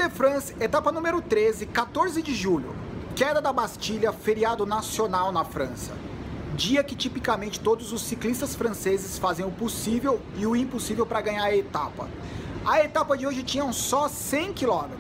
de France, etapa número 13, 14 de julho. Queda da Bastilha, feriado nacional na França. Dia que tipicamente todos os ciclistas franceses fazem o possível e o impossível para ganhar a etapa. A etapa de hoje tinha só 100 km,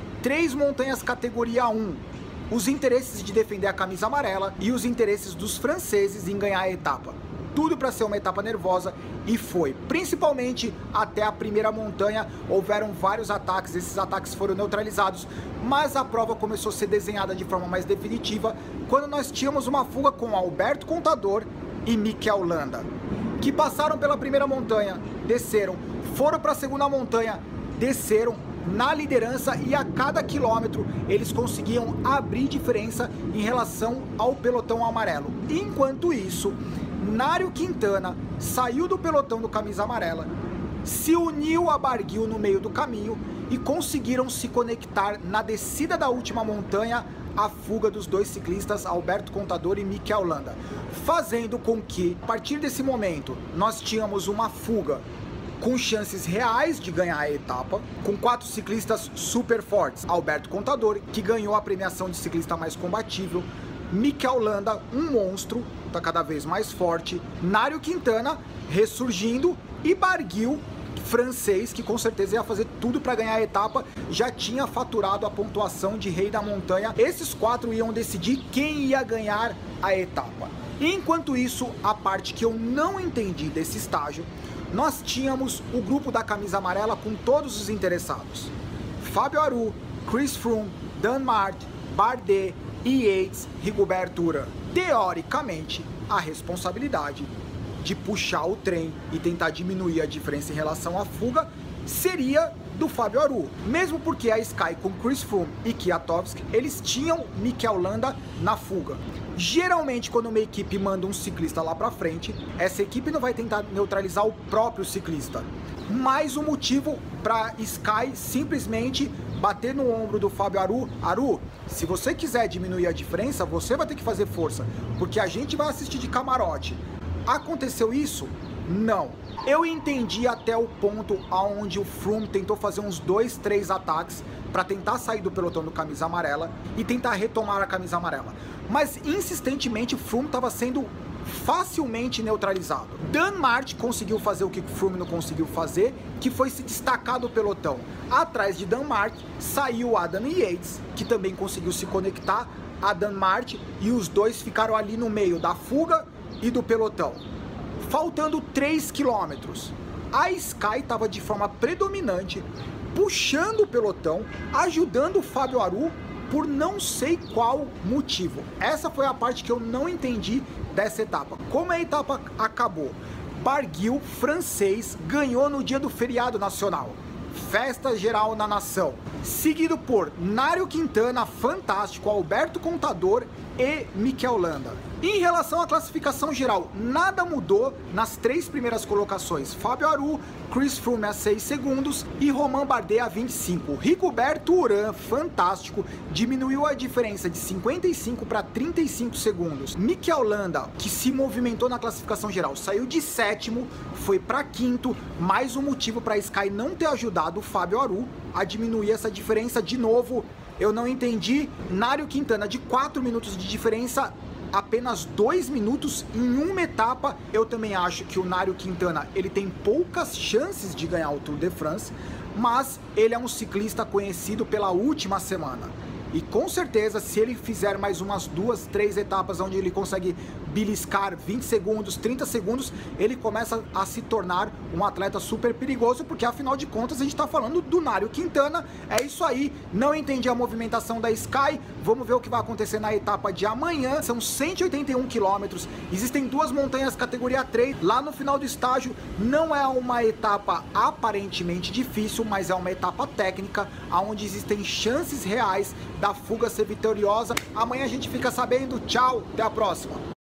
3 montanhas categoria 1, os interesses de defender a camisa amarela e os interesses dos franceses em ganhar a etapa. Tudo para ser uma etapa nervosa, e foi. Principalmente até a primeira montanha, houveram vários ataques, esses ataques foram neutralizados, mas a prova começou a ser desenhada de forma mais definitiva quando nós tínhamos uma fuga com Alberto Contador e Mikel Landa, que passaram pela primeira montanha, desceram, foram para a segunda montanha, desceram na liderança, e a cada quilômetro eles conseguiam abrir diferença em relação ao pelotão amarelo. Enquanto isso, Nairo Quintana saiu do pelotão do camisa amarela, se uniu a Barguil no meio do caminho e conseguiram se conectar na descida da última montanha a fuga dos dois ciclistas Alberto Contador e Mikel Landa, fazendo com que, a partir desse momento, nós tínhamos uma fuga com chances reais de ganhar a etapa, com 4 ciclistas super fortes. Alberto Contador, que ganhou a premiação de ciclista mais combatível, Mikel Landa, um monstro, tá cada vez mais forte, Nairo Quintana ressurgindo, e Barguil, francês, que com certeza ia fazer tudo para ganhar a etapa, já tinha faturado a pontuação de rei da montanha. Esses 4 iam decidir quem ia ganhar a etapa. Enquanto isso, a parte que eu não entendi desse estágio, nós tínhamos o grupo da camisa amarela com todos os interessados: Fábio Aru, Chris Froome, Dan Martin, Bardet e Yates, Rigoberto Urán. Teoricamente, a responsabilidade de puxar o trem e tentar diminuir a diferença em relação à fuga seria do Fábio Aru, mesmo porque a Sky com Chris Froome e Kwiatkowski, eles tinham Mikel Landa na fuga. Geralmente, quando uma equipe manda um ciclista lá pra frente, essa equipe não vai tentar neutralizar o próprio ciclista. Mais um motivo para Sky simplesmente bater no ombro do Fábio Aru: Aru, se você quiser diminuir a diferença, você vai ter que fazer força, porque a gente vai assistir de camarote. Aconteceu isso? Não. Eu entendi até o ponto onde o Froome tentou fazer uns 2, 3 ataques para tentar sair do pelotão do camisa amarela e tentar retomar a camisa amarela, mas insistentemente o Froome estava sendo facilmente neutralizado. Dan Martin conseguiu fazer o que o Froome não conseguiu fazer, que foi se destacar do pelotão. Atrás de Dan Martin saiu Adam Yates, que também conseguiu se conectar a Dan Martin, e os dois ficaram ali no meio da fuga e do pelotão. Faltando 3 quilômetros, a Sky estava de forma predominante puxando o pelotão, ajudando o Fábio Aru por não sei qual motivo. Essa foi a parte que eu não entendi dessa etapa. Como a etapa acabou? Barguil, francês, ganhou no dia do feriado nacional. Festa geral na nação. Seguido por Nairo Quintana, fantástico, Alberto Contador e Mikel Landa. Em relação à classificação geral, nada mudou nas 3 primeiras colocações. Fábio Aru, Chris Froome a 6 segundos e Romain Bardet a 25. Rigoberto Urán, fantástico, diminuiu a diferença de 55 para 35 segundos. Mikel Landa, que se movimentou na classificação geral, saiu de 7º, foi para 5º, mais um motivo para a Sky não ter ajudado o Fábio Aru a diminuir essa diferença. De novo, eu não entendi. Nairo Quintana, de 4 minutos de diferença, apenas 2 minutos em uma etapa. Eu também acho que o Nairo Quintana, ele tem poucas chances de ganhar o Tour de France, mas ele é um ciclista conhecido pela última semana. E com certeza, se ele fizer mais umas 2, 3 etapas onde ele consegue beliscar 20 segundos, 30 segundos, ele começa a se tornar um atleta super perigoso, porque afinal de contas a gente tá falando do Nairo Quintana. É isso aí, não entendi a movimentação da Sky, vamos ver o que vai acontecer na etapa de amanhã. São 181 quilômetros, existem 2 montanhas categoria 3, lá no final do estágio. Não é uma etapa aparentemente difícil, mas é uma etapa técnica, onde existem chances reais da fuga ser vitoriosa. Amanhã a gente fica sabendo. Tchau, até a próxima.